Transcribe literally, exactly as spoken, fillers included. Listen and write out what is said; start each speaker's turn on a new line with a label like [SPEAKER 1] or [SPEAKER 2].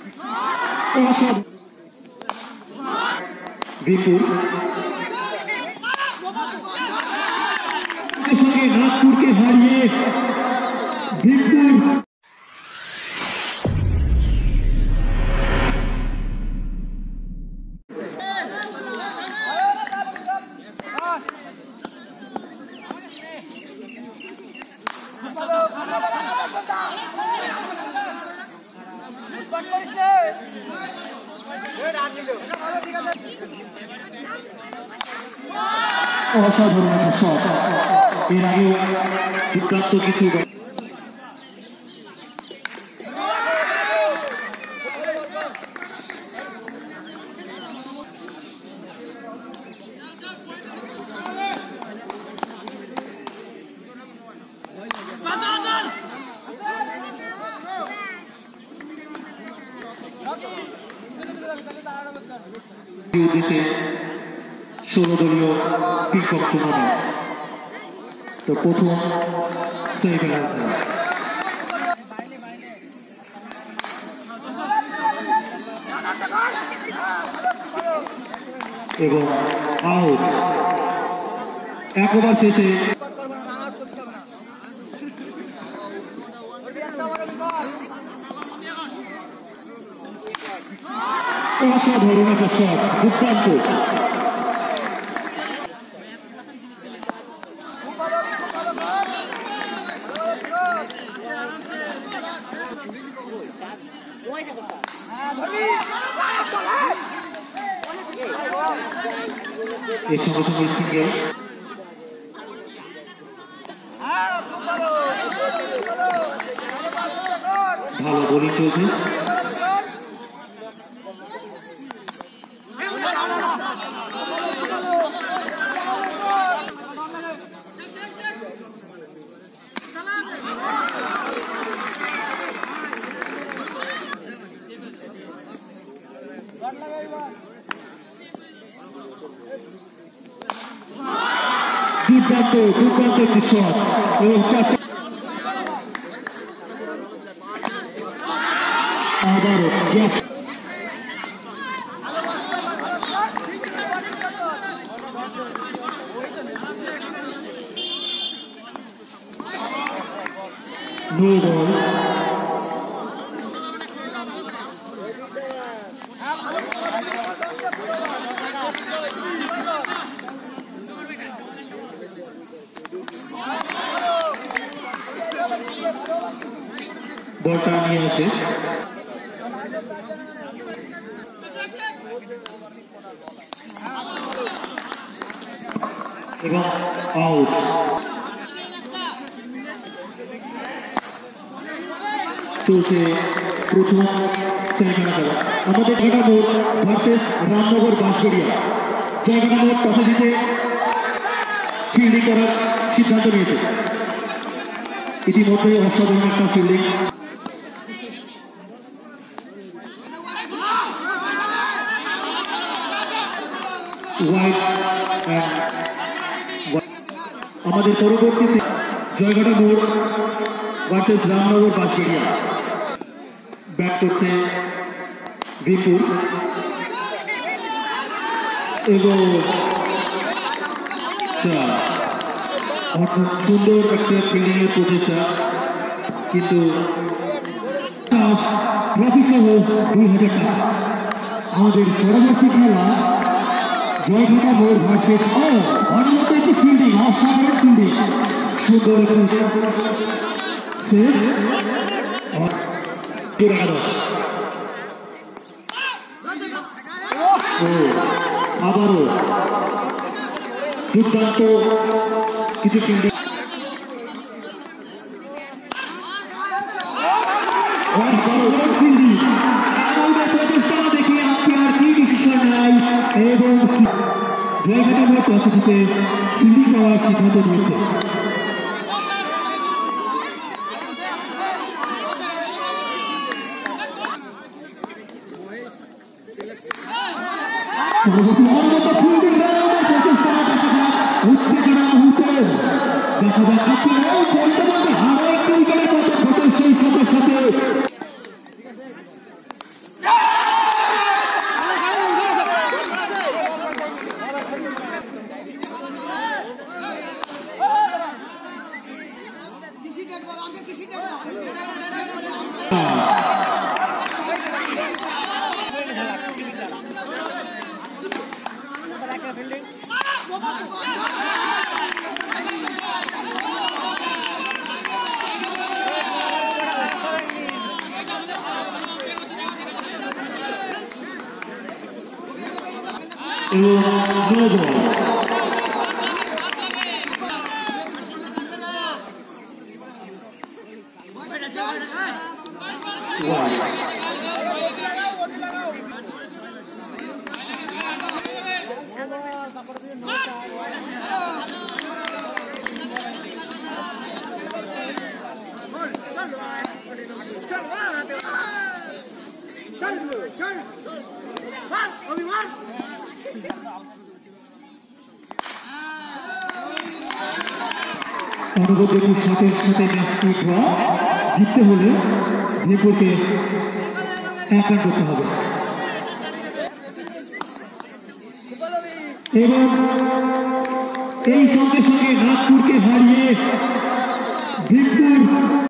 [SPEAKER 1] বিপুল সঙ্গে নাগপুরকে হারিয়ে বিপুল অসাধারণ একটা শট। এর আগে দুর্দান্ত কিছু উদ্দেশ্যে ষোলো দলীয় পিকক টুর্নামেন্ট। তো প্রথম সেমিফাইনাল এবং আউট এক ওভার শেষে অসাধারণ একটা শট, দুর্দান্ত। এর সঙ্গে সঙ্গে সিঙ্গেল ভালো বোলিং চলছে। দুর্দান্ত দুর্দান্ত একটি শট এবং চারটে আবারও নো বল। বলটা নিয়ে আসে এবং আউট। চলছে প্রথম সেমিফাইনাল আমাদের ঢাকামোড় ভার্সেস রামনগর বাঁশবেড়িয়া। জায়গা মোড় টসে জিতে ফিল্ডিং করার সিদ্ধান্ত নিয়েছে। ইতিমধ্যে অসাধারণ একটা ফিল্ডিং। আমাদের পরবর্তী জয়ঘাটা মোড় ভার্সেস রামনগর বাঁশবেড়িয়া। ব্যাট করছে বিপুল এবং সুন্দর একটা ফিল্ডিং এর প্রচেষ্টা, কিন্তু ট্রফি সহ দুই হাজার টাকা। আমাদের পরবর্তী খেলা জয়ঘাটা মোড় ভার্সেস অন্যত একটি ফিল্ডিং, অসাধারণ ফিল্ডিং, সুন্দর একটি সেভ একাদশ। আবারও দুর্দান্ত কিছু ফিল্ডিং। প্রচেষ্টা দেখে আম্পায়ার কি ডিসিশন নেয় এবং জয়ঘাটা মোড় টসে জিতে ফিল্ডিং দেওয়ার সিদ্ধান্ত নিয়েছে। উত্তেজনা মুহূর্তে দেখা যাক আপনারাও বলতে বলতে আরো একটু উইকেটের কথা ঘটে সেই সাথে সাথে অনুভূতির সাথে সাথে ম্যাচটি ড্র জিততে হলে জয়পুরকে এক রান করতে হবে এবং এই সঙ্গে সঙ্গে নাগপুরকে হারিয়ে জয়পুর